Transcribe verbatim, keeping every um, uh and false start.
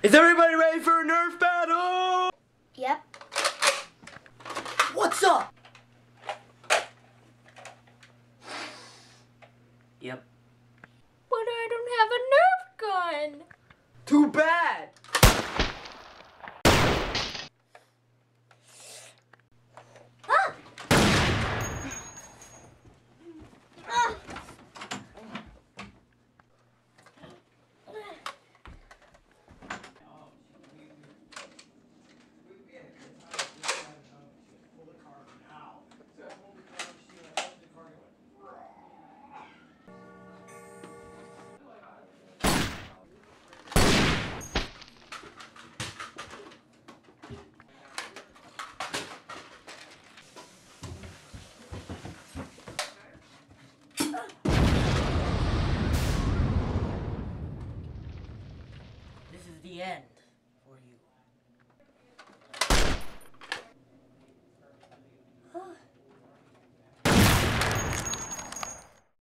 Is everybody ready for a Nerf battle? Yep. What's up? Yep. But I don't have a Nerf gun. Too bad. Ah! Ah! This is the end.